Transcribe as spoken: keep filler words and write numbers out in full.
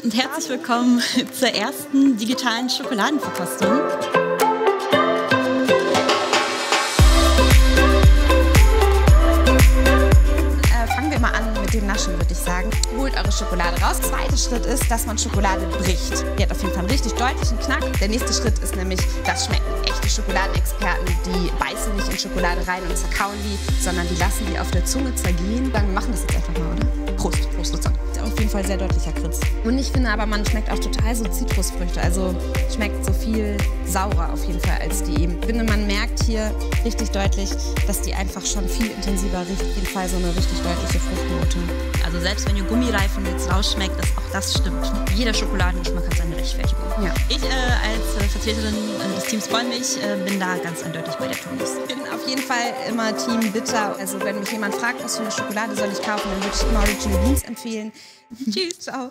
und herzlich willkommen zur ersten digitalen Schokoladenverkostung. Fangen wir mal an mit dem Naschen, würde ich sagen. Holt eure Schokolade raus. Zweiter Schritt ist, dass man Schokolade bricht. Die hat auf jeden Fall einen richtig deutlichen Knack. Der nächste Schritt ist nämlich das Schmecken. Echte Schokoladenexperten, die beißen nicht in Schokolade rein und zerkauen die, sondern die lassen die auf der Zunge zergehen. Dann machen das jetzt einfach mal, oder? Prost, Prost, Prost. Auf jeden Fall sehr deutlicher Kritz. Und ich finde aber, man schmeckt auch total so Zitrusfrüchte. Also schmeckt so viel saurer auf jeden Fall als die eben. Ich finde, man merkt hier richtig deutlich, dass die einfach schon viel intensiver riecht. Auf jeden Fall so eine richtig deutliche Fruchtnote. Also selbst wenn ihr Gummireifen jetzt rausschmeckt, dass auch das stimmt. Jeder Schokoladengeschmack hat seine Rechtfertigung. Ja. Ich äh, als äh, Vertreterin äh, des Teams Vollmilch äh, bin da ganz eindeutig bei der Tunis. Ich bin auf jeden Fall immer Team Bitter. Also wenn mich jemand fragt, was für eine Schokolade soll ich kaufen, dann würde ich immer Original Beans empfehlen. Tschüss, ciao.